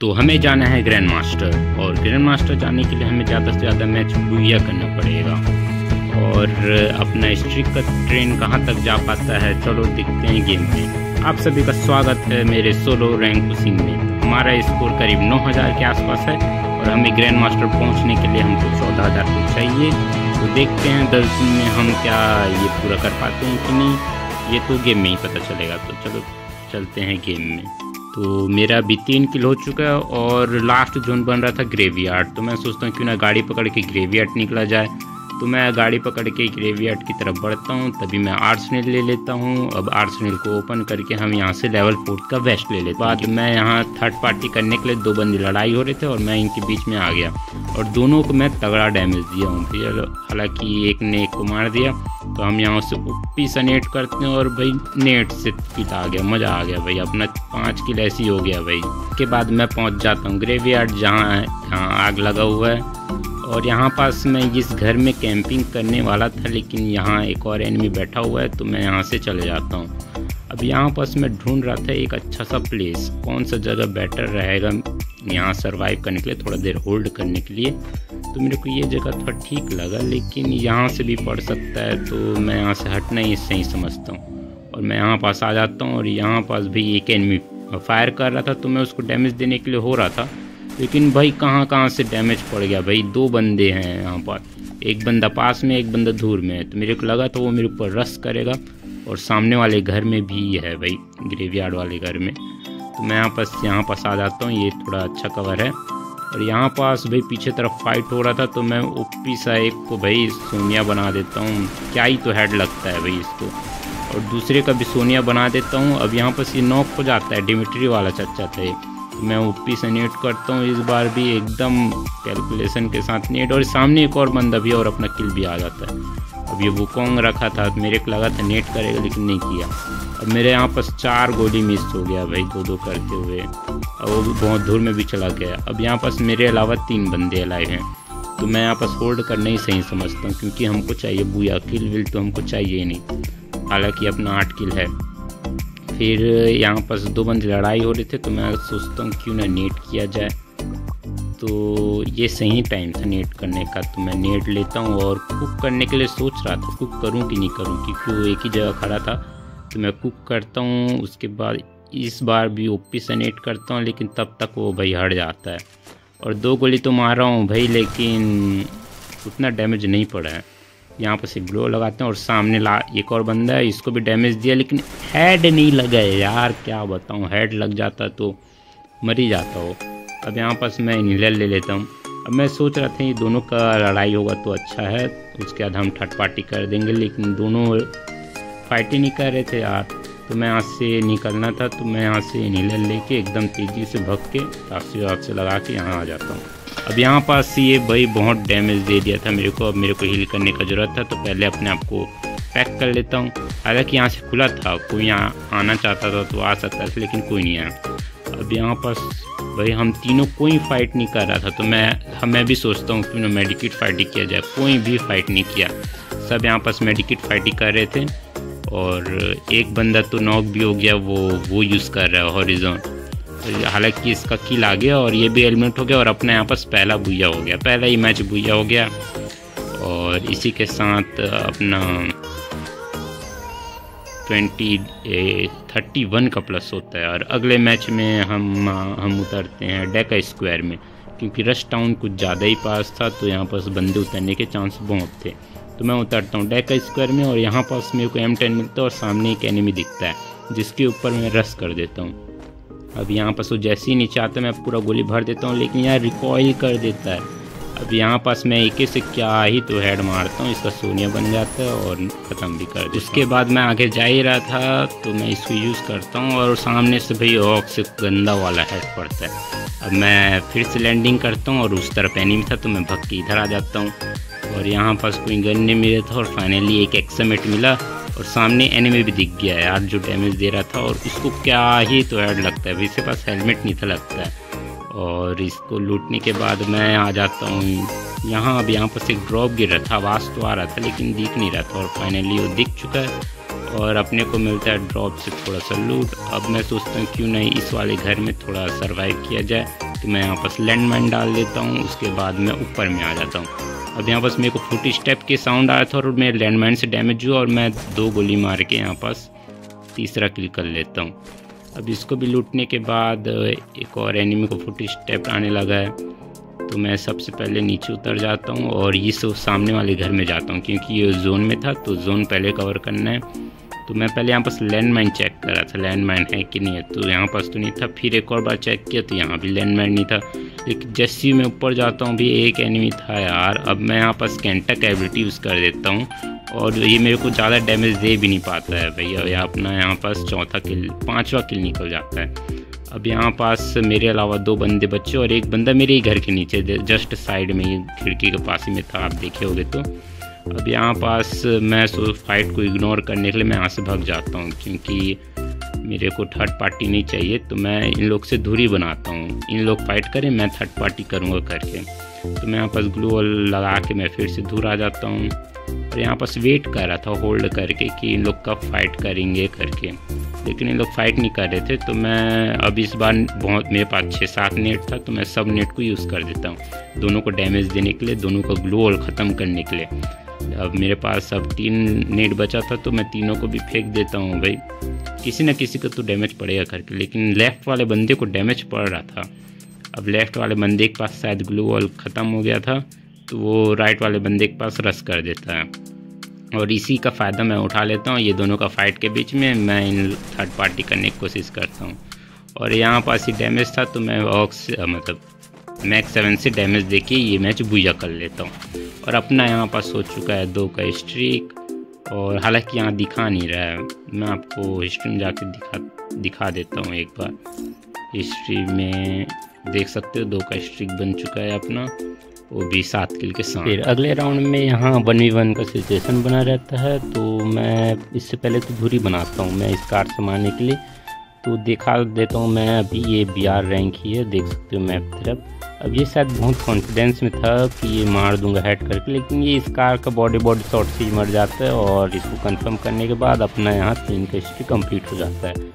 तो हमें जाना है ग्रैंड मास्टर, और ग्रैंड मास्टर जाने के लिए हमें ज़्यादा से ज़्यादा मैच बुइया करना पड़ेगा। और अपना स्ट्रिक का ट्रेन कहाँ तक जा पाता है, चलो देखते हैं गेम में। आप सभी का स्वागत है मेरे सोलो रैंक पुशिंग में। हमारा स्कोर करीब 9000 के आसपास है और हमें ग्रैंड मास्टर पहुँचने के लिए हमको 14000 को चाहिए। तो देखते हैं 10 दिन में हम क्या ये पूरा कर पाते हैं कि नहीं, ये तो गेम में ही पता चलेगा। तो चलो चलते हैं गेम में। तो मेरा भी 3 किल हो चुका है और लास्ट जोन बन रहा था ग्रेवयार्ड। तो मैं सोचता हूँ क्यों ना गाड़ी पकड़ के ग्रेवयार्ड निकला जाए। तो मैं गाड़ी पकड़ के ग्रेवयार्ड की तरफ बढ़ता हूँ, तभी मैं आर्सेनल ले लेता हूँ। अब आर्सेनल को ओपन करके हम यहाँ से लेवल 4 का वेस्ट ले लेते हैं। बाद मैं यहाँ थर्ड पार्टी करने के लिए 2 बंदे लड़ाई हो रहे थे और मैं इनके बीच में आ गया और दोनों को मैं तगड़ा डैमेज दिया हूँ। फिर हालांकि एक ने एक को मार दिया। तो हम यहाँ से ओपी से नेट करते हैं और भाई नेट से किल आ गया, मज़ा आ गया भाई। अपना 5 किल ऐसी हो गया भाई। उसके बाद मैं पहुँच जाता हूँ ग्रेवयार्ड, जहाँ आग लगा हुआ है। और यहाँ पास मैं इस घर में कैंपिंग करने वाला था, लेकिन यहाँ एक और एनिमी बैठा हुआ है तो मैं यहाँ से चले जाता हूँ। अब यहाँ पास मैं ढूंढ रहा था एक अच्छा सा प्लेस, कौन सा जगह बेटर रहेगा यहाँ सरवाइव करने के लिए, थोड़ा देर होल्ड करने के लिए। तो मेरे को ये जगह थोड़ा ठीक लगा, लेकिन यहाँ से भी पड़ सकता है, तो मैं यहाँ से हटना ही सही समझता हूँ। और मैं यहाँ पास आ जाता हूँ और यहाँ पास भी एक एनिमी फायर कर रहा था, तो मैं उसको डैमेज देने के लिए हो रहा था, लेकिन भाई कहाँ से डैमेज पड़ गया भाई। 2 बंदे हैं यहाँ पर, एक बंदा पास में एक बंदा दूर में है। तो मेरे को लगा तो वो मेरे ऊपर रश करेगा, और सामने वाले घर में भी है भाई, ग्रेवयार्ड वाले घर में। तो मैं यहाँ पास आ जाता हूँ, ये थोड़ा अच्छा कवर है। और यहाँ पास भाई पीछे तरफ फाइट हो रहा था, तो मैं ओपी सा एक को भाई सोनिया बना देता हूँ। क्या ही तो हेड लगता है भाई इसको, और दूसरे का भी सोनिया बना देता हूँ। अब यहाँ पास ये नॉक हो जाता है, डिमिट्री वाला चच्चा था। मैं ओपी से नेट करता हूँ, इस बार भी एकदम कैलकुलेशन के साथ नेट, और सामने एक और बंदा भी और अपना किल भी आ जाता है। अब ये वुकोंग रखा था, मेरे को लगा था नेट करेगा लेकिन नहीं किया। अब मेरे यहाँ पास 4 गोली मिस हो गया भाई, 2-2 करते हुए। अब वो भी बहुत दूर में भी चला गया। अब यहाँ पास मेरे अलावा 3 बंदे अलाइव हैं, तो मैं यहाँ पास होल्ड करना ही सही समझता हूँ, क्योंकि हमको चाहिए बुया, किल विल तो हमको चाहिए ही नहीं। हालाँकि अपना 8 किल है। फिर यहाँ पास 2 बंदे लड़ाई हो रहे थे, तो मैं सोचता हूँ क्यों ना नेट किया जाए। तो ये सही टाइम था नेट करने का, तो मैं नेट लेता हूँ। और कुक करने के लिए सोच रहा था कुक करूँ कि नहीं करूँ, क्योंकि वो एक ही जगह खड़ा था। तो मैं कुक करता हूँ, उसके बाद इस बार भी ओपी से नेट करता हूँ, लेकिन तब तक वो भाई हट जाता है। और 2 गोली तो मार रहा हूँ भाई, लेकिन उतना डैमेज नहीं पड़ा है। यहाँ पर से ग्लो लगाते हैं और सामने एक और बंदा है, इसको भी डैमेज दिया, लेकिन हेड नहीं लगा है यार। क्या बताऊँ, हेड लग जाता तो मर ही जाता हो। अब यहाँ पास मैं इनहेलर ले लेता हूँ। अब मैं सोच रहा था ये दोनों का लड़ाई होगा तो अच्छा है, उसके बाद हम थर्ड पार्टी कर देंगे, लेकिन दोनों फाइट ही नहीं कर रहे थे यार। तो मैं यहाँ से निकलना था, तो मैं यहाँ से इनहेलर लेके एकदम तेज़ी से भग के रास्ते से लगा के यहाँ आ जाता हूँ। अब यहाँ पास ये भाई बहुत डैमेज दे दिया था मेरे को। अब मेरे को हील करने का ज़रूरत था, तो पहले अपने आप को पैक कर लेता हूँ। हालांकि यहाँ से खुला था, कोई यहाँ आना चाहता था तो आ सकता था, लेकिन कोई नहीं आया। अब यहाँ पास भाई हम तीनों कोई फाइट नहीं कर रहा था, तो मैं भी सोचता हूँ क्यों ना मेडिकेट फाइट ही किया जाए। कोई भी फाइट नहीं किया, सब यहाँ पास मेडिकेट फाइट ही कर रहे थे। और एक बंदा तो नॉक भी हो गया, वो यूज़ कर रहा है हॉरिजॉन। हालांकि इसका किल आ गया और ये भी एलिमिनेट हो गया, और अपने यहाँ पास पहला बुइया हो गया, पहला ही मैच बुइया हो गया। और इसी के साथ अपना 31 का प्लस होता है। और अगले मैच में हम उतरते हैं डेका स्क्वायर में, क्योंकि रश टाउन कुछ ज़्यादा ही पास था, तो यहाँ पास बंदे उतरने के चांस बहुत थे। तो मैं उतरता हूँ डेका स्क्वायर में, और यहाँ पास मेरे को M10 मिलता है और सामने एक एनिमी दिखता है, जिसके ऊपर मैं रश कर देता हूँ। अब यहाँ पास वो जैसे ही नीचे आता है, मैं पूरा गोली भर देता हूँ, लेकिन यार रिकॉइल कर देता है। अब यहाँ पास मैं एक से क्या ही तो हेड मारता हूँ, इसका सोनिया बन जाता है और ख़त्म भी कर देता हूँ। उसके बाद मैं आगे जा ही रहा था, तो मैं इसको यूज़ करता हूँ और सामने से भाई ऑक से गंदा वाला हेड पड़ता है। अब मैं फिर से लैंडिंग करता हूँ और उस तरफ एनिमी था, तो मैं भग के इधर आ जाता हूँ। और यहाँ पास कोई गन नहीं मिला था, और फाइनली एक एक्समेट मिला, और सामने एनिमी भी दिख गया यार जो डैमेज दे रहा था। और उसको क्या ही तो हेड लगता है, इसके पास हेलमेट नहीं था लगता है। और इसको लूटने के बाद मैं आ जाता हूँ यहाँ। अब यहाँ पर एक ड्रॉप गिर रहा था, आवाज़ तो आ रहा था लेकिन दिख नहीं रहा था, और फाइनली वो दिख चुका है। और अपने को मिलता है ड्रॉप से थोड़ा सा लूट। अब मैं सोचता हूँ क्यों नहीं इस वाले घर में थोड़ा सरवाइव किया जाए, तो मैं यहाँ पास लैंडमाइन डाल देता हूँ। उसके बाद मैं ऊपर में आ जाता हूँ। अब यहाँ पास मेरे को फुट स्टेप के साउंड आया था और मैं लैंडमाइन से डैमेज हुआ और मैं 2 गोली मार के यहाँ पास तीसरा किल कर लेता हूँ। अब इसको भी लूटने के बाद एक और एनिमी को फुट स्टेप आने लगा है, तो मैं सबसे पहले नीचे उतर जाता हूँ और इस सामने वाले घर में जाता हूँ, क्योंकि ये जोन में था तो जोन पहले कवर करना है। तो मैं पहले यहाँ पास लैंडमाइन चेक कर रहा था, लैंडमाइन है कि नहीं है, तो यहाँ पास तो नहीं था। फिर एक और बार चेक किया तो यहाँ भी लैंडमाइन नहीं था। लेकिन जैसे ही मैं ऊपर जाता हूँ भी एक एनिमी था यार। अब मैं यहाँ पास कैंटक एबिलिटी यूज़ कर देता हूँ और ये मेरे को ज़्यादा डैमेज दे भी नहीं पाता है भैया। अपना यहाँ पास 5वां किल निकल जाता है। अब यहाँ पास मेरे अलावा 2 बंदे बच्चे और एक बंदा मेरे ही घर के नीचे जस्ट साइड में ही खिड़की के पास ही में था, आप देखे होगे तो। अब यहाँ पास मैं फाइट को इग्नोर करने के लिए मैं यहाँ से भाग जाता हूँ, क्योंकि मेरे को थर्ड पार्टी नहीं चाहिए। तो मैं इन लोग से दूरी बनाता हूँ, इन लोग फाइट करें मैं थर्ड पार्टी करूँगा करके। तो मैं यहाँ पास ग्लू वॉल लगा के मैं फिर से दूर आ जाता हूँ और यहाँ पास वेट कर रहा था होल्ड करके कि इन लोग कब फाइट करेंगे करके, लेकिन इन लोग फाइट नहीं कर रहे थे। तो मैं अब इस बार बहुत मेरे पास 6-7 नेट था, तो मैं सब नेट को यूज़ कर देता हूँ दोनों को डैमेज देने के लिए, दोनों का ग्लू वॉल ख़त्म करने के लिए। अब मेरे पास अब 3 नेट बचा था तो मैं तीनों को भी फेंक देता हूँ भाई, किसी न किसी को तो डैमेज पड़ेगा करके। लेकिन लेफ़्ट वाले बंदे को डैमेज पड़ रहा था। अब लेफ़्ट वाले बंदे के पास शायद ग्लू वॉल ख़त्म हो गया था, तो वो राइट वाले बंदे के पास रश कर देता है और इसी का फ़ायदा मैं उठा लेता हूँ। ये दोनों का फाइट के बीच में मैं इन थर्ड पार्टी करने की कोशिश करता हूँ और यहाँ पास ही डैमेज था तो मैं मैक्स 7 से डैमेज देके ये मैच बुया कर लेता हूँ। और अपना यहाँ पास हो चुका है 2 का स्ट्रीक, और हालांकि यहाँ दिखा नहीं रहा है, मैं आपको हिस्ट्री में जाके दिखा देता हूँ एक बार। हिस्ट्री में देख सकते हो 2 का स्ट्रीक बन चुका है अपना, वो भी 7 किल के साथ। फिर अगले राउंड में यहाँ 1v1 का सिचुएशन बना रहता है, तो मैं इससे पहले तो धुरी बनाता हूँ मैं इस कार संभालने के लिए। तो दिखा देता हूँ मैं अभी ये BR रैंक ही है, देख सकते हो मैप तरफ। अब ये शायद बहुत कॉन्फिडेंस में था कि ये मार दूंगा हेड करके, लेकिन ये इस कार का बॉडी शॉट से ही मर जाता है और इसको कंफर्म करने के बाद अपना यहाँ 3 का स्ट्रीक कंप्लीट हो जाता है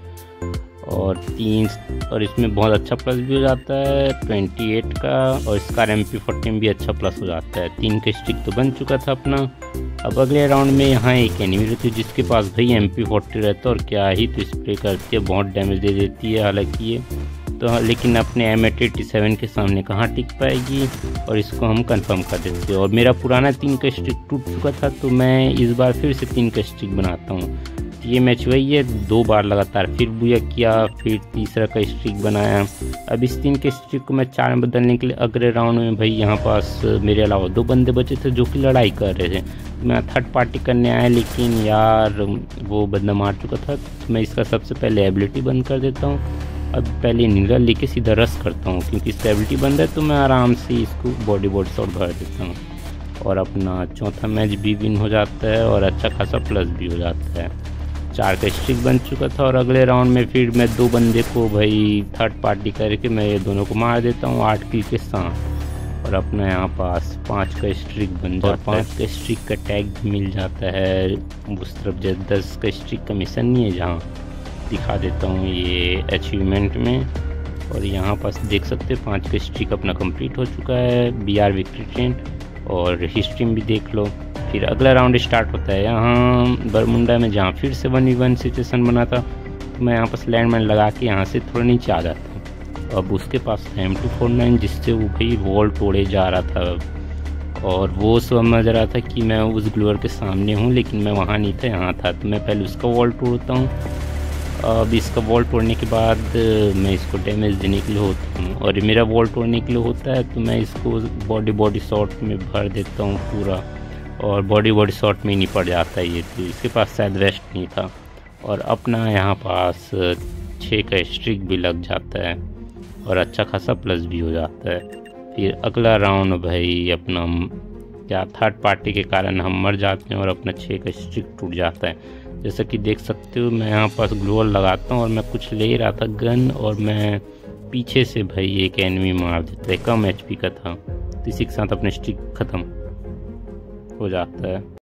और इसमें बहुत अच्छा प्लस भी हो जाता है 28 का, और इसका MP14 भी अच्छा प्लस हो जाता है। 3 का स्ट्रीक तो बन चुका था अपना। अब अगले राउंड में यहाँ एक एनिमी रहती है जिसके पास भाई MP40 रहता है और क्या ही तो स्प्रे करती है, बहुत डैमेज दे देती है हालांकि ये तो, लेकिन अपने M887 के सामने कहाँ टिक पाएगी और इसको हम कंफर्म कर देते हैं। और मेरा पुराना 3 का स्ट्रीक टूट चुका था तो मैं इस बार फिर से 3 का स्ट्रीक बनाता हूँ। ये मैच वही है, 2 बार लगातार फिर बुया किया, फिर तीसरा का स्ट्रीक बनाया। अब इस 3 के स्ट्रीक को मैं 4 में बदलने के लिए अगले राउंड में भाई यहाँ पास मेरे अलावा 2 बंदे बचे थे जो कि लड़ाई कर रहे थे। मैं थर्ड पार्टी करने आया, लेकिन यार वो बंदा मार चुका था। तो मैं इसका सबसे पहले एबिलिटी बंद कर देता हूँ। अब पहले नीला लेके सीधा रश करता हूँ, क्योंकि इसका एबिलिटी बंद है तो मैं आराम से इसको बॉडी शॉट भर देता हूँ और अपना चौथा मैच भी विन हो जाता है और अच्छा खासा प्लस भी हो जाता है। 4 का स्ट्रीक बन चुका था और अगले राउंड में फिर मैं 2 बंदे को भाई थर्ड पार्टी करके मैं ये दोनों को मार देता हूँ 8 किल के साथ और अपना यहाँ पास 5 का स्ट्रीक बन जाता है। 5 का स्ट्रीक का टैग भी मिल जाता है उस तरफ। 10 का स्ट्रीक का मिशन नहीं है, जहाँ दिखा देता हूँ ये अचीवमेंट में। और यहाँ पास देख सकते हैं 5 का स्ट्रीक अपना कंप्लीट हो चुका है, BR विक्ट्री ट्रेन, और हिस्ट्री में भी देख लो। फिर अगला राउंड स्टार्ट होता है यहाँ बरमुंडा में, जहाँ फिर से 1v1 सिचुएशन बना था। तो मैं यहाँ पास लैंडमाइन लगा के यहाँ से थोड़ा नीचे आ जाता हूँ। अब उसके पास M249 जिससे वो भाई वॉल तोड़े जा रहा था और वो समझ रहा था कि मैं उस ग्लोअर के सामने हूँ, लेकिन मैं वहाँ नहीं था, यहाँ था। तो मैं पहले उसका वॉल तोड़ता हूँ। अब इसका वॉल तोड़ने के बाद मैं इसको डैमेज देने के लिए होता हूँ और मेरा वॉल तोड़ने के लिए होता है तो मैं इसको बॉडी शॉट में भर देता हूँ पूरा, और बॉडी शॉट में ही निपट जाता है ये। तो इसके पास शायद वेस्ट नहीं था और अपना यहाँ पास 6 का स्ट्रीक भी लग जाता है और अच्छा खासा प्लस भी हो जाता है। फिर अगला राउंड भाई अपना क्या थर्ड पार्टी के कारण हम मर जाते हैं और अपना 6 का स्ट्रीक टूट जाता है। जैसा कि देख सकते हो मैं यहाँ पास ग्लोअर लगाता हूँ और मैं कुछ ले रहा था गन, और मैं पीछे से भाई एक एनिमी मार देता है, कम HP का था। तो इसी के साथ अपने स्ट्रीक ख़त्म हो जाता है।